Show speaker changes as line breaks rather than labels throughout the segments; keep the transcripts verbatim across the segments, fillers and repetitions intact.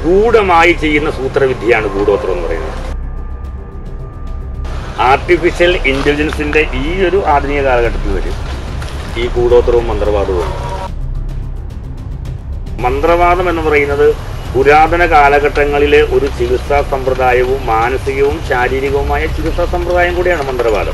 ഗൂഢമായി ചെയ്യുന്ന സൂത്രവിദ്യയാണ് കൂടോത്രം എന്ന് പറയുന്നത്. ആർട്ടിഫിഷ്യൽ ഇന്റലിജൻസിന്റെ ഈ ഒരു ആധുനിക കാലഘട്ടത്തിൽ വരും ഈ കൂടോത്രവും മന്ത്രവാദവും. മന്ത്രവാദം എന്ന് പറയുന്നത് പുരാതന കാലഘട്ടങ്ങളിലെ ഒരു ചികിത്സാ സമ്പ്രദായവും മാനസികവും ശാരീരികവുമായ ചികിത്സാ സമ്പ്രദായം കൂടിയാണ് മന്ത്രവാദം.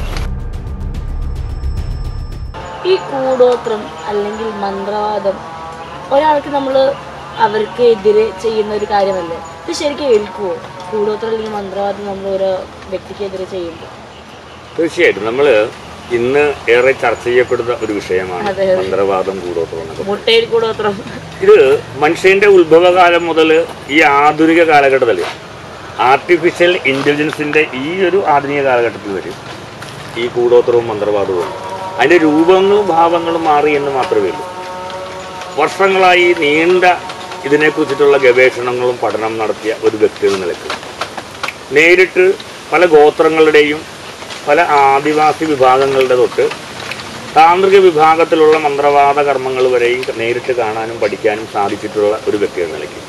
ഈ കൂടോത്രം അല്ലെങ്കിൽ മന്ത്രവാദം ഒരാൾക്ക് നമ്മൾ അവർക്ക് എതിരെ ചെയ്യുന്ന ഒരു കാര്യമല്ലേ? ഇത് ശരിക്കും ഏൽക്കുമോ? കൂടോത്രം അല്ലെങ്കിൽ മന്ത്രവാദം നമ്മൾ ഓരോ വ്യക്തിക്കെതിരെ ചെയ്യുമ്പോൾ?
തീർച്ചയായിട്ടും നമ്മൾ ഇന്ന് ഏറെ ചർച്ച ചെയ്യപ്പെടുന്ന ഒരു വിഷയമാണ് മന്ത്രവാദം, കൂടോത്രം.
മുട്ടയിൽ കൂടോത്രം
ഇത് മനുഷ്യന്റെ ഉത്ഭവകാലം മുതൽ ഈ ആധുനിക കാലഘട്ടത്തിൽ ആർട്ടിഫിഷ്യൽ ഇന്റലിജൻസിന്റെ ഈ ഒരു ആധുനിക കാലഘട്ടത്തിൽ വരും ഈ കൂടോത്രവും മന്ത്രവാദവും. അതിന്റെ രൂപങ്ങളും ഭാവങ്ങളും മാറി എന്ന് മാത്രമേ ഉള്ളൂ. വർഷങ്ങളായി നീണ്ട ഇതിനെക്കുറിച്ചിട്ടുള്ള ഗവേഷണങ്ങളും പഠനം നടത്തിയ ഒരു വ്യക്തി എന്ന നിലയ്ക്ക് നേരിട്ട് പല ഗോത്രങ്ങളുടെയും പല ആദിവാസി വിഭാഗങ്ങളുടെ തൊട്ട് താന്ത്രിക വിഭാഗത്തിലുള്ള മന്ത്രവാദ കർമ്മങ്ങൾ വരെയും നേരിട്ട് കാണാനും പഠിക്കാനും സാധിച്ചിട്ടുള്ള ഒരു വ്യക്തി എന്ന നിലയ്ക്ക്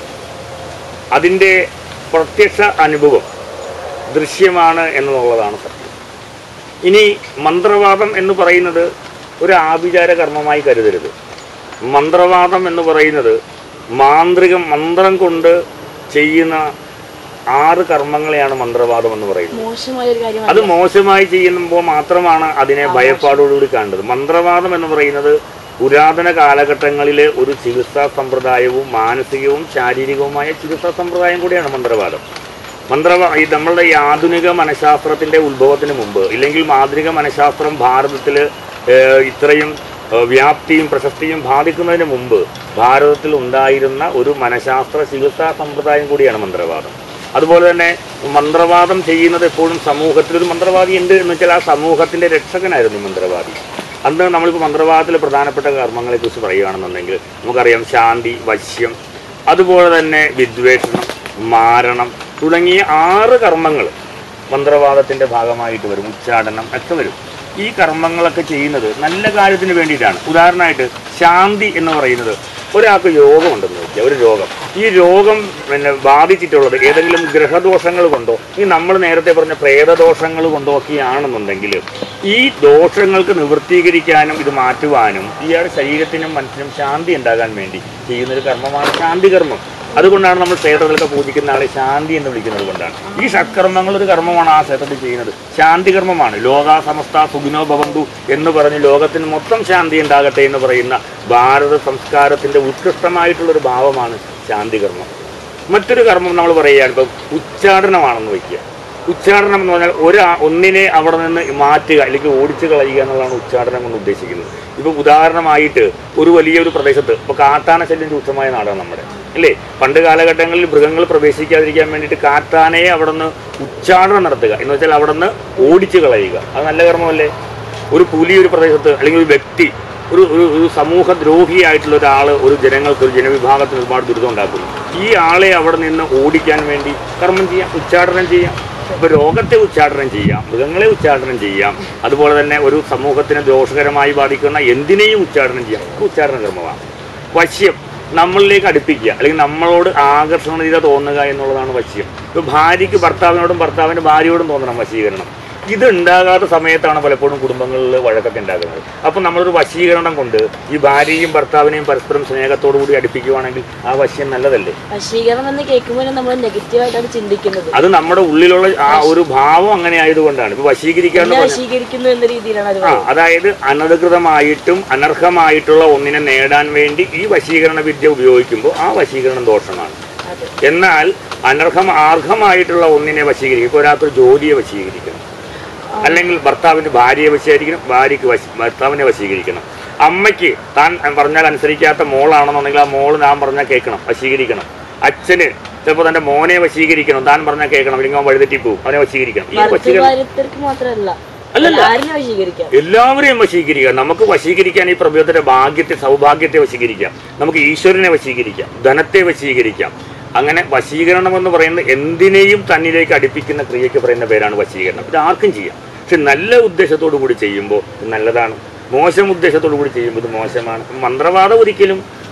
അതിൻ്റെ പ്രത്യക്ഷ അനുഭവം ദൃശ്യമാണ് എന്നുള്ളതാണ് സത്യം. ഇനി മന്ത്രവാദം എന്ന് പറയുന്നത് ഒരു ആഭിചാര കർമ്മമായി കരുതരുത്. മന്ത്രവാദം എന്ന് പറയുന്നത് മാന്ത്രികം, മന്ത്രം കൊണ്ട് ചെയ്യുന്ന ആറ് കർമ്മങ്ങളെയാണ് മന്ത്രവാദം എന്ന് പറയുന്നത്. അത് മോശമായി ചെയ്യുമ്പോൾ മാത്രമാണ് അതിനെ ഭയപ്പാടോടുകൂടി കാണേണ്ടത്. മന്ത്രവാദം എന്ന് പറയുന്നത് പുരാതന കാലഘട്ടങ്ങളിലെ ഒരു ചികിത്സാ സമ്പ്രദായവും മാനസികവും ശാരീരികവുമായ ചികിത്സാ സമ്പ്രദായം കൂടിയാണ് മന്ത്രവാദം. മന്ത്രവാ ഈ നമ്മളുടെ ഈ ആധുനിക മനഃശാസ്ത്രത്തിൻ്റെ ഉത്ഭവത്തിന് മുമ്പ്, ഇല്ലെങ്കിൽ ആധുനിക മനഃശാസ്ത്രം ഭാരതത്തിൽ ഇത്രയും വ്യാപ്തിയും പ്രശസ്തിയും ബാധിക്കുന്നതിന് മുമ്പ് ഭാരതത്തിൽ ഉണ്ടായിരുന്ന ഒരു മനഃശാസ്ത്ര ചികിത്സാ സമ്പ്രദായം കൂടിയാണ് മന്ത്രവാദം. അതുപോലെ തന്നെ മന്ത്രവാദം ചെയ്യുന്നത് എപ്പോഴും സമൂഹത്തിലൊരു മന്ത്രവാദി ഉണ്ട് എന്ന് വെച്ചാൽ ആ സമൂഹത്തിൻ്റെ രക്ഷകനായിരുന്നു മന്ത്രവാദി. അന്ന് നമ്മളിപ്പോൾ മന്ത്രവാദത്തിൽ പ്രധാനപ്പെട്ട കർമ്മങ്ങളെക്കുറിച്ച് പറയുകയാണെന്നുണ്ടെങ്കിൽ നമുക്കറിയാം ശാന്തി, വശ്യം, അതുപോലെ തന്നെ വിദ്വേഷണം, മാരണം തുടങ്ങിയ ആറ് കർമ്മങ്ങൾ മന്ത്രവാദത്തിൻ്റെ ഭാഗമായിട്ട് വരും. ഉച്ചാടനം ഒക്കെ വരും. ഈ കർമ്മങ്ങളൊക്കെ ചെയ്യുന്നത് നല്ല കാര്യത്തിന് വേണ്ടിയിട്ടാണ്. ഉദാഹരണമായിട്ട് ശാന്തി എന്ന് പറയുന്നത് ഒരാൾക്ക് രോഗമുണ്ടെന്ന് വെച്ചാൽ ഒരു രോഗം, ഈ രോഗം പിന്നെ ബാധിച്ചിട്ടുള്ളത് ഏതെങ്കിലും ഗ്രഹദോഷങ്ങൾ കൊണ്ടോ ഈ നമ്മൾ നേരത്തെ പറഞ്ഞ പ്രേതദോഷങ്ങൾ കൊണ്ടോ ഒക്കെയാണെന്നുണ്ടെങ്കിൽ ഈ ദോഷങ്ങൾക്ക് നിവൃത്തീകരിക്കാനും ഇത് മാറ്റുവാനും ഇയാളുടെ ശരീരത്തിനും മനസ്സിനും ശാന്തി ഉണ്ടാകാൻ വേണ്ടി ചെയ്യുന്നൊരു കർമ്മമാണ് ശാന്തി കർമ്മം. അതുകൊണ്ടാണ് നമ്മൾ ക്ഷേത്രത്തിലൊക്കെ പൂജിക്കുന്ന ആളെ ശാന്തി എന്ന് വിളിക്കുന്നത് കൊണ്ടാണ്. ഈ ഷട്കർമ്മങ്ങൾ ഒരു കർമ്മമാണ് ആ ക്ഷേത്രത്തിൽ ചെയ്യുന്നത്, ശാന്തി കർമ്മമാണ്. ലോകാ സമസ്ത സുഖിനോ ഭവന്തു എന്ന് പറഞ്ഞ് ലോകത്തിന് മൊത്തം ശാന്തി ഉണ്ടാകട്ടെ എന്ന് പറയുന്ന ഭാരത സംസ്കാരത്തിൻ്റെ ഉത്കൃഷ്ടമായിട്ടുള്ളൊരു ഭാവമാണ് ശാന്തി കർമ്മം. മറ്റൊരു കർമ്മം നമ്മൾ പറയുകയാണ് ഇപ്പം ഉച്ചാടനമാണെന്ന് വയ്ക്കുക. ഉച്ചാടനം എന്ന് പറഞ്ഞാൽ ഒരു ഒന്നിനെ അവിടെ നിന്ന് മാറ്റുക അല്ലെങ്കിൽ ഓടിച്ചു കളയുക എന്നുള്ളതാണ് ഉച്ചാടനം കൊണ്ട് ഉദ്ദേശിക്കുന്നത്. ഇപ്പം ഉദാഹരണമായിട്ട് ഒരു വലിയൊരു പ്രദേശത്ത് ഇപ്പോൾ കാട്ടാന ശല്യം രൂക്ഷമായ നാടാണ് നമ്മുടെ, അല്ലേ? പണ്ട് കാലഘട്ടങ്ങളിൽ മൃഗങ്ങൾ പ്രവേശിക്കാതിരിക്കാൻ വേണ്ടിയിട്ട് കാട്ടാനയെ അവിടെ നിന്ന് ഉച്ചാടനം നടത്തുക എന്ന് വെച്ചാൽ അവിടെ നിന്ന് ഓടിച്ചു കളയുക. അത് നല്ല കർമ്മമല്ലേ? ഒരു പുലി ഒരു പ്രദേശത്ത് അല്ലെങ്കിൽ ഒരു വ്യക്തി ഒരു ഒരു സമൂഹദ്രോഹിയായിട്ടുള്ള ഒരാൾ ഒരു ജനങ്ങൾക്ക് ഒരു ജനവിഭാഗത്തിന് ഒരുപാട് ദുരിതം ഉണ്ടാക്കുന്നു. ഈ ആളെ അവിടെ നിന്ന് ഓടിക്കാൻ വേണ്ടി കർമ്മം ചെയ്യാം, ഉച്ചാടനം ചെയ്യാം. ഇപ്പോൾ രോഗത്തെ ഉച്ചാടനം ചെയ്യാം, മൃഗങ്ങളെ ഉച്ചാടനം ചെയ്യാം, അതുപോലെ തന്നെ ഒരു സമൂഹത്തിന് ദോഷകരമായി ബാധിക്കുന്ന എന്തിനേയും ഉച്ചാടനം ചെയ്യാം. ഉച്ചാടന കർമ്മമാണ്. വശ്യം നമ്മളിലേക്ക് അടുപ്പിക്കുക അല്ലെങ്കിൽ നമ്മളോട് ആകർഷണീയത തോന്നുക എന്നുള്ളതാണ് വശ്യം. ഇപ്പോൾ ഭാര്യയ്ക്ക് ഭർത്താവിനോടും ഭർത്താവിൻ്റെ ഭാര്യയോടും തോന്നണം വശീകരണം. ഇത് ഉണ്ടാകാത്ത സമയത്താണ് പലപ്പോഴും കുടുംബങ്ങളിൽ വഴക്കൊക്കെ ഉണ്ടാകുന്നത്. അപ്പം നമ്മളൊരു വശീകരണം കൊണ്ട് ഈ ഭാര്യയും ഭർത്താവിനെയും പരസ്പരം സ്നേഹത്തോടു കൂടി അടുപ്പിക്കുകയാണെങ്കിൽ ആ വശ്യം നല്ലതല്ലേ?
വശീകരണം എന്ന് കേൾക്കുമ്പോൾ നമ്മൾ നെഗറ്റീവായിട്ടാണ് ചിന്തിക്കുന്നത്.
അത് നമ്മുടെ ഉള്ളിലുള്ള ആ ഒരു ഭാവം അങ്ങനെ ആയതുകൊണ്ടാണ്. ഇപ്പൊ വശീകരിക്കാന്ന്
വശീകരിക്കുന്നു എന്ന രീതിയിലാണ്.
ആ അതായത് അനധികൃതമായിട്ടും അനർഹമായിട്ടുള്ള ഒന്നിനെ നേടാൻ വേണ്ടി ഈ വശീകരണ വിദ്യ ഉപയോഗിക്കുമ്പോൾ ആ വശീകരണം ദോഷമാണ്. എന്നാൽ അനർഹം അർഹമായിട്ടുള്ള ഒന്നിനെ വശീകരിക്കും. ഇപ്പോൾ ഒരാൾക്ക് ജോലിയെ വശീകരിക്കണം, അല്ലെങ്കിൽ ഭർത്താവിൻ്റെ ഭാര്യയെ വശീകരിക്കണം, ഭാര്യയ്ക്ക് വശ ഭർത്താവിനെ വശീകരിക്കണം. അമ്മയ്ക്ക് താൻ പറഞ്ഞാൽ അനുസരിക്കാത്ത മോളാണെന്നുണ്ടെങ്കിൽ ആ മോള് താൻ പറഞ്ഞാൽ കേൾക്കണം, വശീകരിക്കണം. അച്ഛന് ചിലപ്പോൾ തൻ്റെ മോനെ വശീകരിക്കണം, താൻ പറഞ്ഞാൽ കേൾക്കണം, അല്ലെങ്കിൽ അവൻ വഴുതെറ്റിപ്പോവും, അവനെ വശീകരിക്കണം. ഈ വശീകരണം അല്ലല്ല, എല്ലാവരെയും വശീകരിക്കാം. നമുക്ക് വശീകരിക്കാൻ ഈ പ്രപഞ്ചത്തിന്റെ ഭാഗ്യത്തെ സൗഭാഗ്യത്തെ വശീകരിക്കാം, നമുക്ക് ഈശ്വരനെ വശീകരിക്കാം, ധനത്തെ വശീകരിക്കാം. അങ്ങനെ വശീകരണം എന്ന് പറയുന്നത് എന്തിനേയും തന്നിലേക്ക് അടുപ്പിക്കുന്ന ക്രിയയ്ക്ക് പറയുന്ന പേരാണ് വശീകരണം. ഇത് ആർക്കും ചെയ്യാം. പക്ഷെ നല്ല ഉദ്ദേശത്തോടു കൂടി ചെയ്യുമ്പോൾ നല്ലതാണ്, മോശം ഉദ്ദേശത്തോടു കൂടി ചെയ്യുമ്പോൾ ഇത് മോശമാണ്. മന്ത്രവാദം ഒരിക്കലും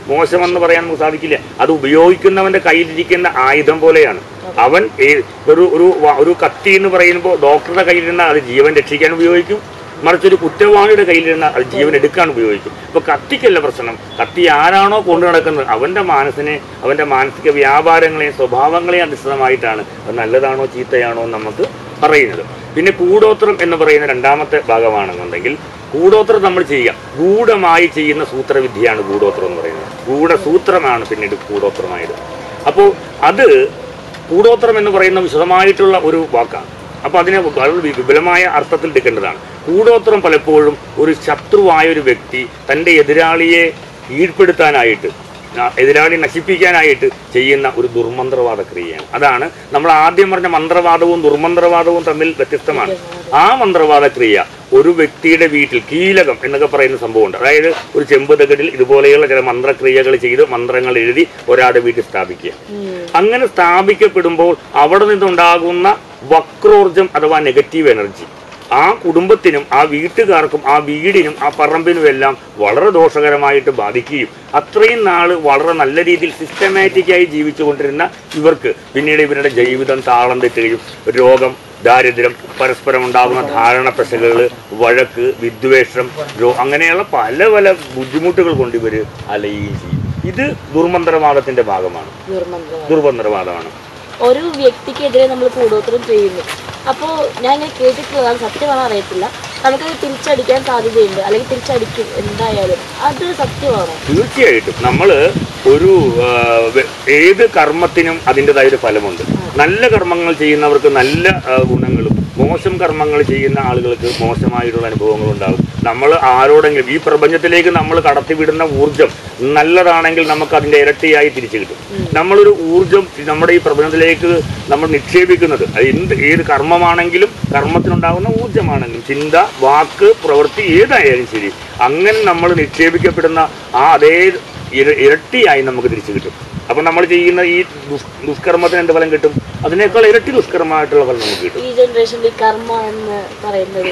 മോശമെന്ന് പറയാൻ നമുക്ക് സാധിക്കില്ല. അത് ഉപയോഗിക്കുന്നവന്റെ കയ്യിലിരിക്കുന്ന ആയുധം പോലെയാണ്. അവൻ ഒരു ഒരു ഒരു കത്തി എന്ന് പറയുമ്പോൾ ഡോക്ടറുടെ കയ്യിലിരുന്ന അത് ജീവൻ രക്ഷിക്കാൻ ഉപയോഗിക്കും, മറിച്ചൊരു കുറ്റവാളിയുടെ കയ്യിലിരുന്ന അത് ജീവൻ എടുക്കാൻ ഉപയോഗിക്കും. ഇപ്പൊ കത്തിക്കല്ല പ്രശ്നം, കത്തി ആരാണോ കൊണ്ടു നടക്കുന്നത് അവന്റെ മനസ്സിനെ, അവന്റെ മാനസിക വ്യാപാരങ്ങളെയും സ്വഭാവങ്ങളെയും അധിഷ്ഠിതമായിട്ടാണ് അത് നല്ലതാണോ ചീത്തയാണോ എന്ന് നമുക്ക് പറയുന്നത്. പിന്നെ കൂടോത്രം എന്ന് പറയുന്ന രണ്ടാമത്തെ ഭാഗമാണെന്നുണ്ടെങ്കിൽ, കൂടോത്രം നമ്മൾ ചെയ്യുക, ഗൂഢമായി ചെയ്യുന്ന സൂത്രവിദ്യയാണ് കൂടോത്രം എന്ന് പറയുന്നത്. ഗൂഢസൂത്രമാണ് പിന്നീട് കൂടോത്രമായത്. അപ്പോൾ അത് കൂടോത്രം എന്ന് പറയുന്ന വിശദമായിട്ടുള്ള ഒരു വാക്കാണ്. അപ്പോൾ അതിനെ വളരെ വിപുലമായ അർത്ഥത്തിൽ എടുക്കേണ്ടതാണ്. കൂടോത്രം പലപ്പോഴും ഒരു ശത്രുവായ ഒരു വ്യക്തി തൻ്റെ എതിരാളിയെ കീഴ്പ്പെടുത്താനായിട്ട്, എതിരാളി നശിപ്പിക്കാനായിട്ട് ചെയ്യുന്ന ഒരു ദുർമന്ത്രവാദ ക്രിയയാണ്. അതാണ് നമ്മൾ ആദ്യം പറഞ്ഞ മന്ത്രവാദവും ദുർമന്ത്രവാദവും തമ്മിൽ വ്യത്യസ്തമാണ്. ആ മന്ത്രവാദ ക്രിയ ഒരു വ്യക്തിയുടെ വീട്ടിൽ കീലകം എന്നൊക്കെ പറയുന്ന സംഭവമുണ്ട്. അതായത് ഒരു ചെമ്പ് തകിടിൽ ഇതുപോലെയുള്ള ചില മന്ത്രക്രിയകൾ ചെയ്ത് മന്ത്രങ്ങൾ എഴുതി ഒരാളുടെ വീട്ടിൽ സ്ഥാപിക്കുക. അങ്ങനെ സ്ഥാപിക്കപ്പെടുമ്പോൾ അവിടെ നിന്നുണ്ടാകുന്ന വക്രോർജം അഥവാ നെഗറ്റീവ് എനർജി ആ കുടുംബത്തിനും ആ വീട്ടുകാർക്കും ആ വീടിനും ആ പറമ്പിനും എല്ലാം വളരെ ദോഷകരമായിട്ട് ബാധിക്കുകയും അത്രയും നാൾ വളരെ നല്ല രീതിയിൽ സിസ്റ്റമാറ്റിക്കായി ജീവിച്ചുകൊണ്ടിരുന്ന ഇവർക്ക് പിന്നീട് ഇവരുടെ ജീവിതം താളം തെറ്റുകയും രോഗം, ദാരിദ്ര്യം, പരസ്പരം ഉണ്ടാകുന്ന ധാരണ പെശകുകൾ, വഴക്ക്, വിദ്വേഷം, അങ്ങനെയുള്ള പല പല ബുദ്ധിമുട്ടുകൾ കൊണ്ട് ഇവർ അലയുകയും ചെയ്യും. ഇത് ദുർമന്ത്രവാദത്തിന്റെ ഭാഗമാണ്, ദുർമന്ത്രവാദമാണ്.
ഒരു വ്യക്തിക്കെതിരെ നമ്മൾ കൂടോത്രം ചെയ്യുന്നു. അപ്പോൾ ഞാൻ ഇങ്ങനെ കേട്ടിട്ടുള്ളതാണ്, സത്യമാണോ അറിയത്തില്ല, നമുക്കത് തിരിച്ചടിക്കാൻ സാധ്യതയുണ്ട്, അല്ലെങ്കിൽ തിരിച്ചടിക്കും എന്തായാലും. അത് സത്യമാണോ?
തീർച്ചയായിട്ടും. നമ്മൾ ഒരു ഏത് കർമ്മത്തിനും അതിൻ്റെതായ ഒരു ഫലമുണ്ട്. നല്ല കർമ്മങ്ങൾ ചെയ്യുന്നവർക്ക് നല്ല ഗുണങ്ങളും മോശം കർമ്മങ്ങൾ ചെയ്യുന്ന ആളുകൾക്ക് മോശമായിട്ടുള്ള അനുഭവങ്ങൾ ഉണ്ടാകും. നമ്മൾ ആരോടെങ്കിലും ഈ പ്രപഞ്ചത്തിലേക്ക് നമ്മൾ കടത്തിവിടുന്ന ഊർജം നല്ലതാണെങ്കിൽ നമുക്ക് അതിൻ്റെ ഇരട്ടിയായി തിരിച്ചു കിട്ടും. നമ്മളൊരു ഊർജം നമ്മുടെ ഈ പ്രപഞ്ചത്തിലേക്ക് നമ്മൾ നിക്ഷേപിക്കുന്നത്, അത് എന്ത് ഏത് കർമ്മമാണെങ്കിലും കർമ്മത്തിനുണ്ടാകുന്ന ഊർജമാണെങ്കിലും ചിന്ത, വാക്ക്, പ്രവൃത്തി ഏതായാലും ശരി, അങ്ങനെ നമ്മൾ നിക്ഷേപിക്കപ്പെടുന്ന ആ അതേ ഇരട്ടിയായി നമുക്ക് തിരിച്ചു കിട്ടും. അപ്പൊ നമ്മൾ ചെയ്യുന്ന ഈ ദുഷ്കർമ്മത്തിന് എന്ത് ഫലം കിട്ടും? അതിനേക്കാൾ ഇരട്ടി ദുഷ്കർമ്മമായിട്ടുള്ള ഫലം നമുക്ക് കിട്ടും.
ഈ ജനറേഷനിൽ കർമ്മ എന്ന് പറയുന്നത്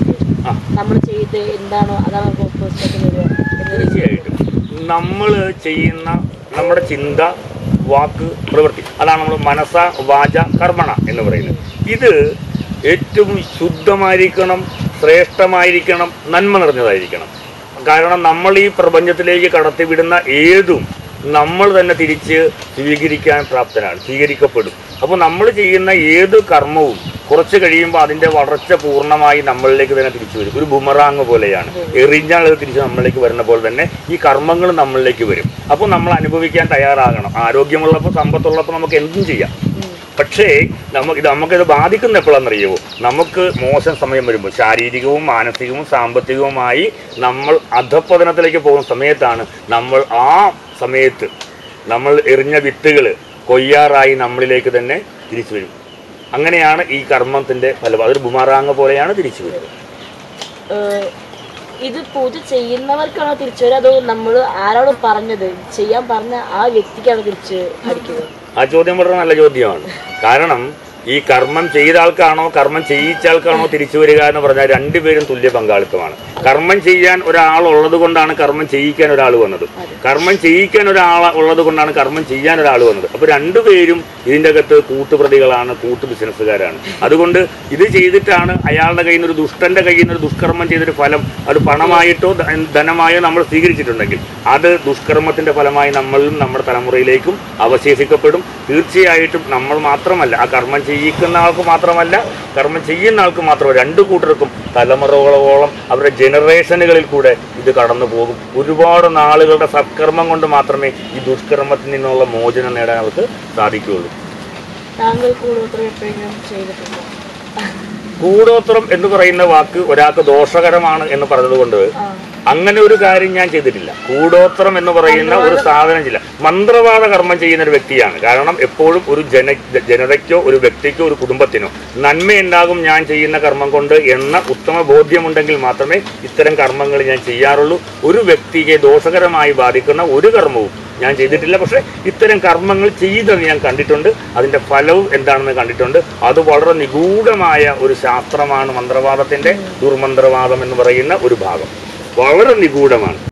നമ്മൾ ചെയ്ത് എന്താണോ അതാണ്
തീർച്ചയായിട്ടും. നമ്മൾ ചെയ്യുന്ന നമ്മുടെ ചിന്ത, വാക്ക്, പ്രവൃത്തി, അതാണ് നമ്മൾ മനസ്സ വാച കർമ്മണ എന്ന് പറയുന്നത്. ഇത് ഏറ്റവും ശുദ്ധമായിരിക്കണം, ശ്രേഷ്ഠമായിരിക്കണം, നന്മ നിറഞ്ഞതായിരിക്കണം. കാരണം നമ്മൾ ഈ പ്രപഞ്ചത്തിലേക്ക് കടത്തിവിടുന്ന ഏതും നമ്മൾ തന്നെ തിരിച്ച് സ്വീകരിക്കാൻ പ്രാപ്തനാണ്, സ്വീകരിക്കപ്പെടും. അപ്പോൾ നമ്മൾ ചെയ്യുന്ന ഏത് കർമ്മവും കുറച്ച് കഴിയുമ്പോൾ അതിൻ്റെ വളർച്ച പൂർണ്ണമായി നമ്മളിലേക്ക് തന്നെ തിരിച്ചു വരും. ഒരു ബുമറാങ് പോലെയാണ്, എറിഞ്ഞാൽ അത് തിരിച്ച് നമ്മളിലേക്ക് വരുന്ന പോലെ തന്നെ ഈ കർമ്മങ്ങൾ നമ്മളിലേക്ക് വരും. അപ്പോൾ നമ്മൾ അനുഭവിക്കാൻ തയ്യാറാകണം. ആരോഗ്യമുള്ളപ്പോൾ, സമ്പത്തുള്ളപ്പോൾ നമുക്ക് എന്തും ചെയ്യാം. പക്ഷേ നമുക്ക് ഇത് നമുക്കിത് ബാധിക്കുന്ന എപ്പോഴാണെന്നറിയുമോ? നമുക്ക് മോശം സമയം വരുമ്പോൾ, ശാരീരികവും മാനസികവും സാമ്പത്തികവുമായി നമ്മൾ അധപ്പതനത്തിലേക്ക് പോകുന്ന സമയത്താണ് നമ്മൾ ആ സമയത്ത് നമ്മൾ എറിഞ്ഞ വിത്തുകൾ കൊയ്യാറായി നമ്മളിലേക്ക് തന്നെ തിരിച്ചു വരും. അങ്ങനെയാണ് ഈ കർമ്മത്തിന്റെ ഫലം. അതൊരു ബുമറാങ് പോലെയാണ് തിരിച്ചു വരുന്നത്.
ഇത് പൂജ ചെയ്യുന്നവർക്കാണോ തിരിച്ചു വരിക, അതോ നമ്മൾ ആരോട് പറഞ്ഞത് ചെയ്യാൻ പറഞ്ഞ ആ വ്യക്തിക്കാണോ തിരിച്ച് അടിക്കുന്നത്?
ആ ചോദ്യം വളരെ നല്ല ചോദ്യമാണ്. കാരണം ഈ കർമ്മം ചെയ്ത ആൾക്കാണോ കർമ്മം ചെയ്യിച്ച ആൾക്കാണോ തിരിച്ചു വരിക എന്ന് പറഞ്ഞാൽ രണ്ടുപേരും തുല്യ പങ്കാളിത്തമാണ്. കർമ്മം ചെയ്യാൻ ഒരാൾ ഉള്ളത് കൊണ്ടാണ് കർമ്മം ചെയ്യിക്കാൻ ഒരാൾ വന്നത്. കർമ്മം ചെയ്യിക്കാൻ ഒരാൾ ഉള്ളത് കൊണ്ടാണ് കർമ്മം ചെയ്യാൻ ഒരാൾ വന്നത്. അപ്പോൾ രണ്ടുപേരും ഇതിൻ്റെ അകത്ത് കൂട്ടുപ്രതികളാണ്, കൂട്ടു ബിസിനസ്സുകാരാണ്. അതുകൊണ്ട് ഇത് ചെയ്തിട്ടാണ് അയാളുടെ കയ്യിൽ നിന്ന് ഒരു ദുഷ്ടന്റെ കയ്യിൽ നിന്ന് ഒരു ദുഷ്കർമ്മം ചെയ്തൊരു ഫലം അത് പണമായിട്ടോ ധനമായോ നമ്മൾ സ്വീകരിച്ചിട്ടുണ്ടെങ്കിൽ അത് ദുഷ്കർമ്മത്തിന്റെ ഫലമായി നമ്മളും നമ്മുടെ തലമുറയിലേക്കും അവശേഷിക്കപ്പെടും. തീർച്ചയായിട്ടും നമ്മൾ മാത്രമല്ല, ആ കർമ്മം ചെയ്യിക്കുന്ന ആൾക്ക് മാത്രമല്ല, കർമ്മം ചെയ്യുന്ന ആൾക്ക് മാത്രമല്ല, രണ്ടു കൂട്ടർക്കും തലമുറകളോളം അവരുടെ ജനറേഷനുകളിൽ കൂടെ ഇത് കടന്നു പോകും. ഒരുപാട് നാളുകളുടെ സത്കർമ്മം കൊണ്ട് മാത്രമേ ഈ ദുഷ്കർമ്മത്തിൽ നിന്നുള്ള മോചനം നേടാൻ അവർക്ക് സാധിക്കുകയുള്ളൂ. കൂടോത്രം എന്ന് പറയുന്ന വാക്ക് ഒരാൾക്ക് ദോഷകരമാണ് എന്ന് പറഞ്ഞതുകൊണ്ട് അങ്ങനെ ഒരു കാര്യം ഞാൻ ചെയ്തിട്ടില്ല. കൂടോത്രം എന്ന് പറയുന്ന ഒരു സാധനം ചെയ്യില്ല. മന്ത്രവാദ കർമ്മം ചെയ്യുന്ന ഒരു വ്യക്തിയാണ്. കാരണം എപ്പോഴും ഒരു ജന ജനതയ്ക്കോ ഒരു വ്യക്തിക്കോ ഒരു കുടുംബത്തിനോ നന്മയുണ്ടാകും ഞാൻ ചെയ്യുന്ന കർമ്മം കൊണ്ട് എന്ന ഉത്തമ ബോധ്യമുണ്ടെങ്കിൽ മാത്രമേ ഇത്തരം കർമ്മങ്ങൾ ഞാൻ ചെയ്യാറുള്ളൂ. ഒരു വ്യക്തിയെ ദോഷകരമായി ബാധിക്കുന്ന ഒരു കർമ്മവും ഞാൻ ചെയ്തിട്ടില്ല. പക്ഷേ ഇത്തരം കർമ്മങ്ങൾ ചെയ്തെന്ന് ഞാൻ കണ്ടിട്ടുണ്ട്. അതിൻ്റെ ഫലവും എന്താണെന്ന് കണ്ടിട്ടുണ്ട്. അത് വളരെ നിഗൂഢമായ ഒരു ശാസ്ത്രമാണ് മന്ത്രവാദത്തിൻ്റെ, ദുർമന്ത്രവാദം എന്ന് പറയുന്ന ഒരു ഭാഗം. വളരെ നിഗൂഢമാണ്.